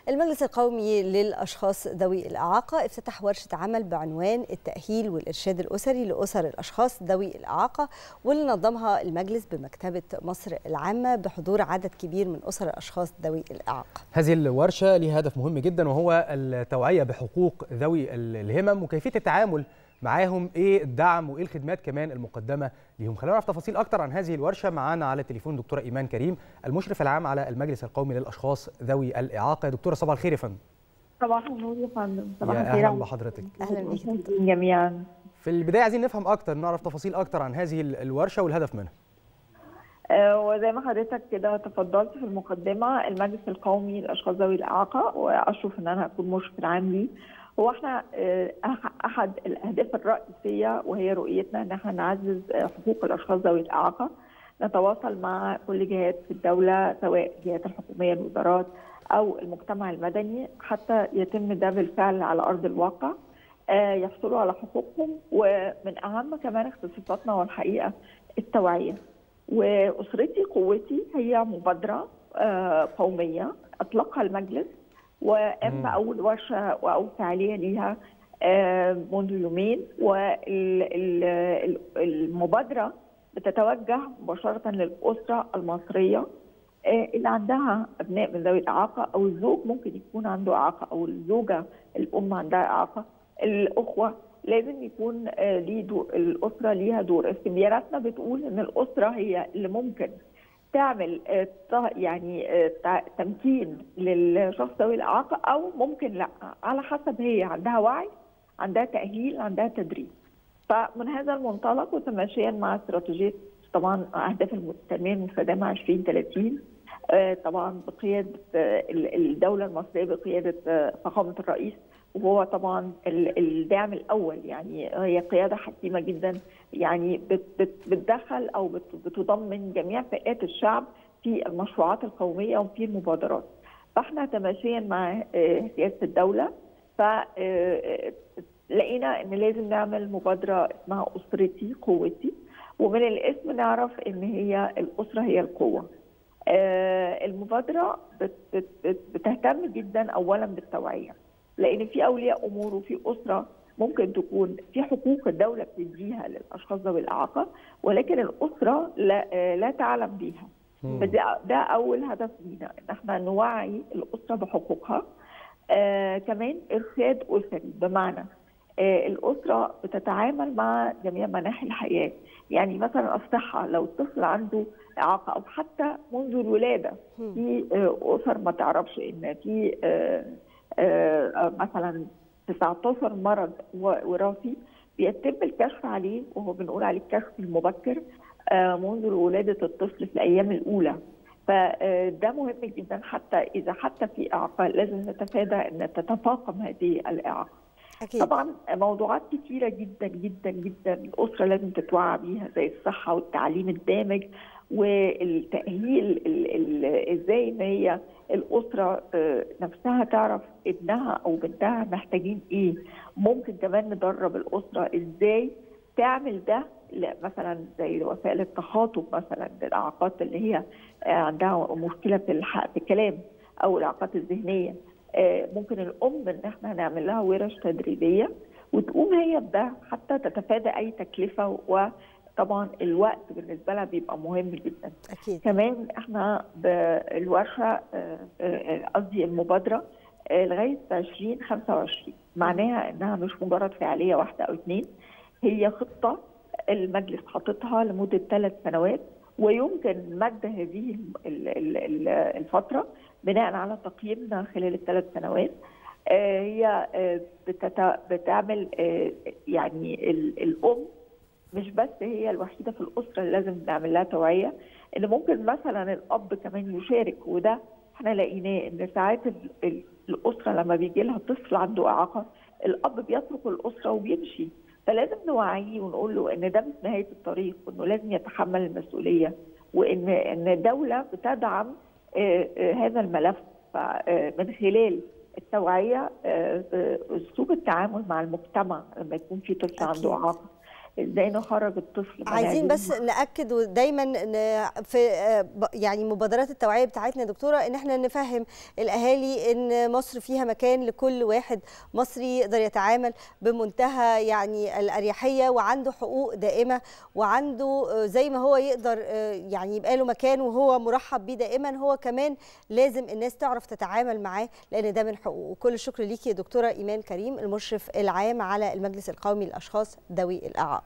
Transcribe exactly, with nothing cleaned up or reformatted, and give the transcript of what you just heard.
المجلس القومي للأشخاص ذوي الإعاقة افتتح ورشة عمل بعنوان التأهيل والإرشاد الأسري لأسر الأشخاص ذوي الإعاقة، واللي نظمها المجلس بمكتبة مصر العامة بحضور عدد كبير من أسر الأشخاص ذوي الإعاقة. هذه الورشة لها هدف مهم جدا، وهو التوعية بحقوق ذوي الهمم وكيفية التعامل معاهم، ايه الدعم وايه الخدمات كمان المقدمه ليهم. خلينا نعرف تفاصيل اكتر عن هذه الورشه. معانا على التليفون دكتوره ايمان كريم، المشرف العام على المجلس القومي للاشخاص ذوي الاعاقه. يا دكتوره صباح الخير يا فندم. صباح النور يا فندم. صباح الخير. اهلا بحضرتك. اهلا بيك جميعا. في البدايه عايزين نفهم اكتر، نعرف تفاصيل اكتر عن هذه الورشه والهدف منها. وزي ما حضرتك كده تفضلت في المقدمه، المجلس القومي للاشخاص ذوي الاعاقه واشرف ان انا اكون مشرف العام ليه. هو احنا احد الاهداف الرئيسيه وهي رؤيتنا ان احنا نعزز حقوق الاشخاص ذوي الاعاقه، نتواصل مع كل جهات في الدوله سواء الجهات الحكوميه الوزارات او المجتمع المدني حتى يتم ده بالفعل على ارض الواقع، يحصلوا على حقوقهم. ومن اهم كمان اختصاصاتنا والحقيقه التوعيه. واسرتي قوتي هي مبادره قوميه اطلقها المجلس وقام بأول ورشة وأول فعالية ليها منذ يومين، والمبادرة بتتوجه مباشرة للأسرة المصرية اللي عندها أبناء من ذوي الإعاقة، أو الزوج ممكن يكون عنده إعاقة، أو الزوجة الأم عندها إعاقة، الأخوة. لازم يكون ليه دور، الأسرة ليها دور. استبياناتنا بتقول إن الأسرة هي اللي ممكن تعمل يعني تمكين للشخص ذوي الإعاقة، أو ممكن لا، على حسب هي عندها وعي، عندها تأهيل، عندها تدريب. فمن هذا المنطلق وتماشيا مع استراتيجية طبعا أهداف التنمية المستدامة عشرين ثلاثين، طبعا بقيادة الدولة المصرية بقيادة فخامة الرئيس، وهو طبعا الداعم الاول. يعني هي قياده حكيمه جدا، يعني بتدخل او بتضمن جميع فئات الشعب في المشروعات القوميه وفي المبادرات. فاحنا تماشيا مع سياسه الدوله فلقينا ان لازم نعمل مبادره اسمها اسرتي قوتي، ومن الاسم نعرف ان هي الاسره هي القوه. المبادره بتهتم جدا اولا بالتوعيه، لأن في أولياء أمور وفي أسرة ممكن تكون في حقوق الدولة بتديها للأشخاص ذوي الإعاقة، ولكن الأسرة لا, لا تعلم بيها. فده ده أول هدف لينا، إن احنا نوعي الأسرة بحقوقها. آه كمان إرشاد أسري، بمعنى آه الأسرة بتتعامل مع جميع مناحي الحياة. يعني مثلا الصحة، لو الطفل عنده إعاقة أو حتى منذ الولادة، في آه أسر ما تعرفش إن في آه آه مثلا تسعة عشر مرض وراثي بيتم الكشف عليه، وهو بنقول عليه الكشف المبكر آه منذ ولادة الطفل في الأيام الأولى. فده مهم جدا، حتى إذا حتى في إعاقة لازم نتفادى أن تتفاقم هذه الإعاقة. أكيد. طبعا موضوعات كثيرة جدا جدا جدا الأسرة لازم تتوعى بيها، زي الصحة والتعليم الدامج والتأهيل، ازاي ان هي الأسرة نفسها تعرف ابنها أو بنتها محتاجين ايه. ممكن كمان ندرب الأسرة ازاي تعمل ده، مثلا زي وسائل التخاطب مثلا للإعاقات اللي هي عندها مشكلة في في الكلام أو الإعاقات الذهنية. ممكن الأم ان احنا نعمل لها ورش تدريبية وتقوم هي بده حتى تتفادى أي تكلفة، و طبعا الوقت بالنسبه لها بيبقى مهم جدا. أكيد. كمان احنا بالورشه قصدي المبادره لغايه عشرين خمسة وعشرين، معناها انها مش مجرد فعاليه واحده او اثنين، هي خطه المجلس حاططها لمده ثلاث سنوات، ويمكن مد هذه الفتره بناء على تقييمنا خلال الثلاث سنوات. هي بتعمل يعني الام مش بس هي الوحيده في الاسره اللي لازم نعمل لها توعيه، ان ممكن مثلا الاب كمان يشارك. وده احنا لقيناه ان ساعات الاسره لما بيجي لها طفل عنده اعاقه، الاب بيترك الاسره وبيمشي. فلازم نوعيه ونقول له ان ده مش نهايه الطريق، وانه لازم يتحمل المسؤوليه، وان ان الدوله بتدعم هذا الملف من خلال التوعيه، اسلوب التعامل مع المجتمع لما يكون في طفل عنده اعاقه. ازاي نخرج الطفل. عايزين بس ناكد ودايما في يعني مبادرات التوعيه بتاعتنا يا دكتوره ان احنا نفهم الاهالي ان مصر فيها مكان لكل واحد مصري يقدر يتعامل بمنتهى يعني الاريحيه وعنده حقوق دائمه وعنده زي ما هو يقدر يعني يبقى له مكان وهو مرحب بيه دائما، هو كمان لازم الناس تعرف تتعامل معاه لان ده من حقوقه. كل الشكر ليكي يا دكتوره ايمان كريم المشرف العام على المجلس القومي للاشخاص ذوي الاعاقه.